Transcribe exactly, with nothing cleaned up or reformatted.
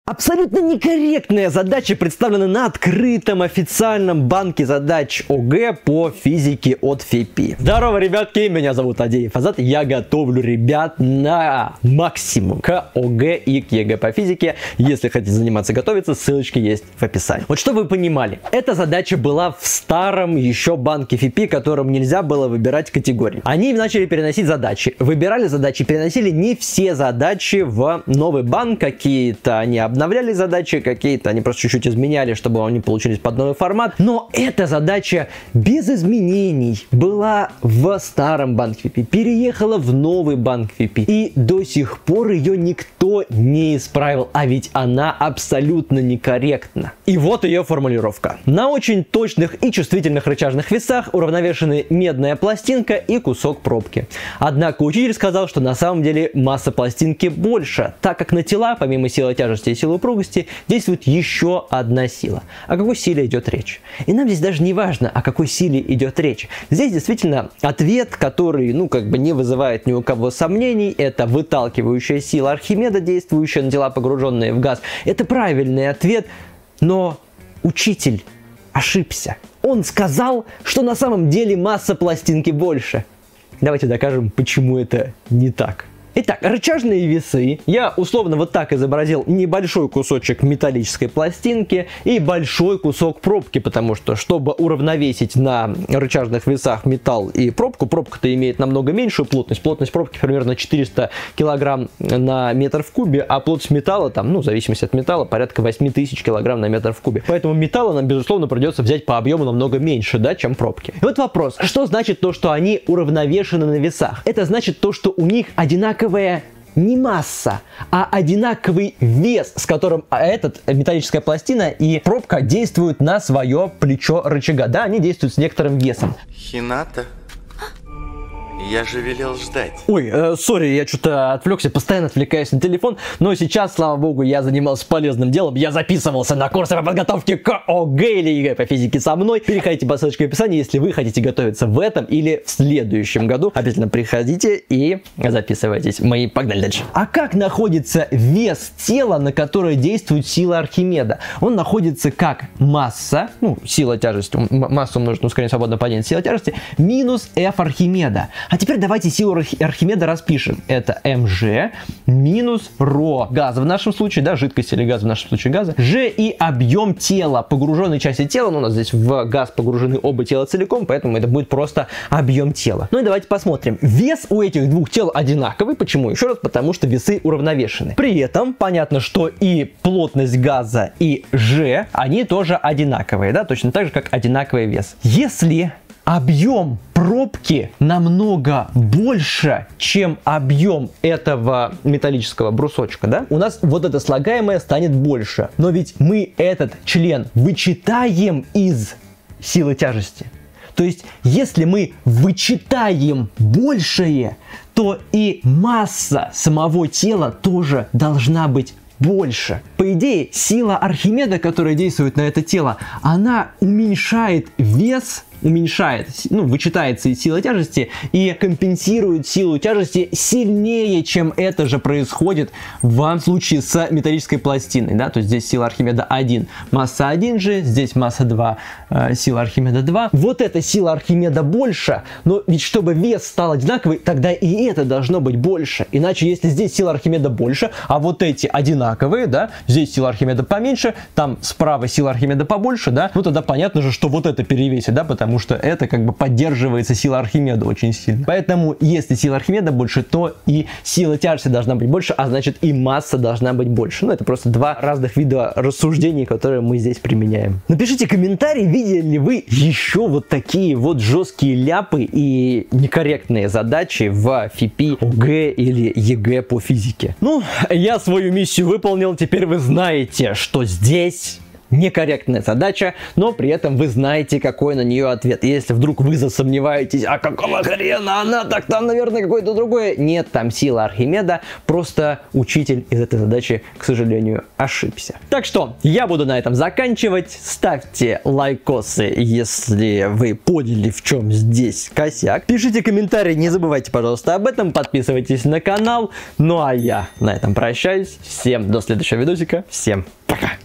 Абсолютно некорректная задача представлена на открытом официальном банке задач ОГЭ по физике от ФИПИ. Здорово, ребятки, меня зовут Адеев Азат, я готовлю ребят на максимум к ОГЭ и к ЕГЭ по физике. Если хотите заниматься, готовиться, ссылочки есть в описании. Вот чтобы вы понимали, эта задача была в старом еще банке ФИПИ, которым нельзя было выбирать категории. Они начали переносить задачи, выбирали задачи, переносили не все задачи в новый банк, какие-то они обновляли. Обновляли задачи, какие-то они просто чуть-чуть изменяли, чтобы они получились под новый формат. Но эта задача без изменений была в старом банке ФИПИ, переехала в новый банк ФИПИ. И до сих пор ее никто не исправил, а ведь она абсолютно некорректна. И вот ее формулировка. На очень точных и чувствительных рычажных весах уравновешены медная пластинка и кусок пробки. Однако учитель сказал, что на самом деле масса пластинки больше, так как на тела, помимо силы тяжести и силы упругости, действует еще одна сила. О какой силе идет речь? И нам здесь даже не важно, о какой силе идет речь. Здесь действительно ответ, который, ну, как бы не вызывает ни у кого сомнений, это выталкивающая сила Архимеда, действующая на тела, погруженные в газ. Это правильный ответ, но учитель ошибся. Он сказал, что на самом деле масса пластинки больше. Давайте докажем, почему это не так. Итак, рычажные весы. Я условно вот так изобразил небольшой кусочек металлической пластинки и большой кусок пробки, потому что, чтобы уравновесить на рычажных весах металл и пробку, пробка-то имеет намного меньшую плотность. Плотность пробки примерно четыреста килограмм на метр в кубе, а плотность металла, там, ну, в зависимости от металла, порядка восемь тысяч килограмм на метр в кубе. Поэтому металла нам, безусловно, придется взять по объему намного меньше, да, чем пробки. И вот вопрос, что значит то, что они уравновешены на весах? Это значит то, что у них одинаково не масса, а одинаковый вес, с которым этот металлическая пластина и пробка действуют на свое плечо рычага. Да, они действуют с некоторым весом. Хината, я же велел ждать. Ой, э, сори, я что-то отвлекся, постоянно отвлекаюсь на телефон, но сейчас, слава богу, я занимался полезным делом, я записывался на курсы по подготовке к ОГЭ или ЕГЭ по физике со мной. Переходите по ссылочке в описании, если вы хотите готовиться в этом или в следующем году. Обязательно приходите и записывайтесь. Мы погнали дальше. А как находится вес тела, на которое действует сила Архимеда? Он находится как масса, ну, сила тяжести, масса умножить на ускорение свободного падения, сила тяжести, минус F Архимеда. А теперь давайте силу Архимеда распишем. Это МЖ минус Ро. Газа в нашем случае, да, жидкость или газ в нашем случае газа. Ж и объем тела, погруженной части тела. Ну, у нас здесь в газ погружены оба тела целиком, поэтому это будет просто объем тела. Ну и давайте посмотрим. Вес у этих двух тел одинаковый. Почему? Еще раз, потому что весы уравновешены. При этом понятно, что и плотность газа, и Ж, они тоже одинаковые, да, точно так же, как одинаковый вес. Если объем пробки намного больше, чем объем этого металлического брусочка, да, у нас вот это слагаемое станет больше. Но ведь мы этот член вычитаем из силы тяжести. То есть, если мы вычитаем большее, то и масса самого тела тоже должна быть больше. По идее, сила Архимеда, которая действует на это тело, она уменьшает вес, уменьшает, ну, вычитается из силы тяжести и компенсирует силу тяжести сильнее, чем это же происходит в случае с металлической пластиной, да, то есть здесь сила Архимеда один, масса один же, здесь масса два, э, сила Архимеда два. Вот эта сила Архимеда больше, но ведь чтобы вес стал одинаковый, тогда и это должно быть больше. Иначе, если здесь сила Архимеда больше, а вот эти одинаковые, да, здесь сила Архимеда поменьше, там справа сила Архимеда побольше, да, ну тогда понятно же, что вот это перевесит, да, потому что это как бы поддерживается сила Архимеда очень сильно. Поэтому, если сила Архимеда больше, то и сила тяжести должна быть больше, а значит и масса должна быть больше. Ну, это просто два разных вида рассуждений, которые мы здесь применяем. Напишите комментарий, видели ли вы еще вот такие вот жесткие ляпы и некорректные задачи в ФИПИ, ОГЭ или ЕГЭ по физике. Ну, я свою миссию выполнил, теперь вы знаете, что здесь некорректная задача, но при этом вы знаете, какой на нее ответ. И если вдруг вы засомневаетесь, а какого хрена она, так там, наверное, какое-то другое. Нет, там сила Архимеда, просто учитель из этой задачи, к сожалению, ошибся. Так что, я буду на этом заканчивать. Ставьте лайкосы, если вы поняли, в чем здесь косяк. Пишите комментарии, не забывайте, пожалуйста, об этом. Подписывайтесь на канал. Ну а я на этом прощаюсь. Всем до следующего видосика. Всем пока.